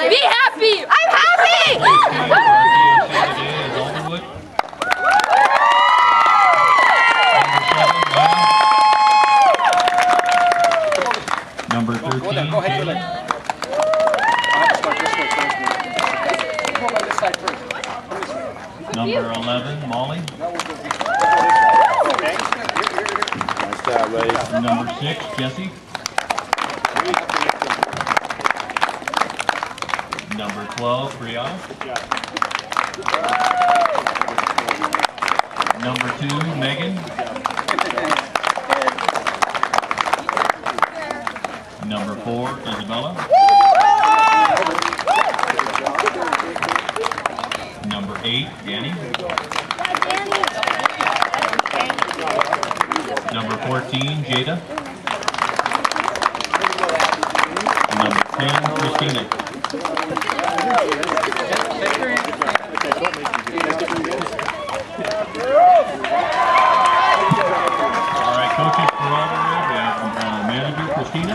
Be happy! I'm happy! Number 13. Go ahead. Number 11, Molly. Nice job, ladies. Number 6, Jesse. Number 12, Brianna. Number 2, Megan. Number 4, Isabella. Number 8, Danny. Number 14, Jada. Number 10, Christina. All right, coaches for all the red. We have manager Christina.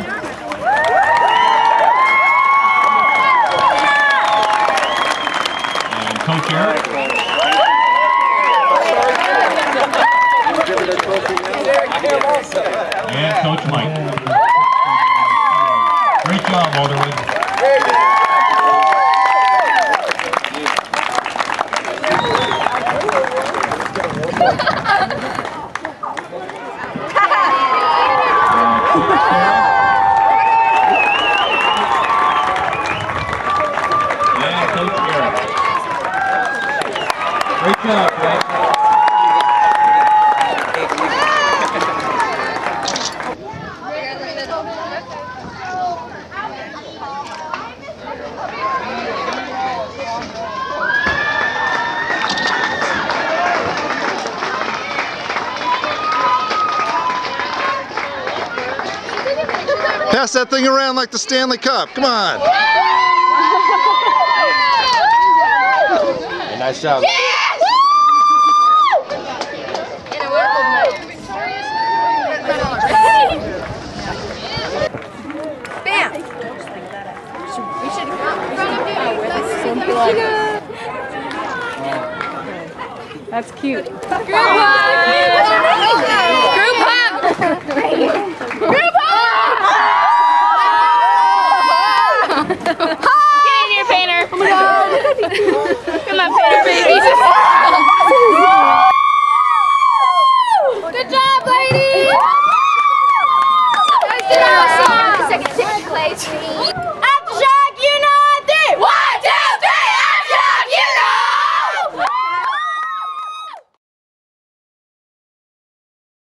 And Coach Eric. And Coach Mike. Great job, Alderwood. And Coach Eric. Great job, Frank. Pass that thing around like the Stanley Cup. Come on. Hey, nice job. Bam! We should That's cute. Group hug! Group hug! Group hug! Get in here, Painter! Oh my God!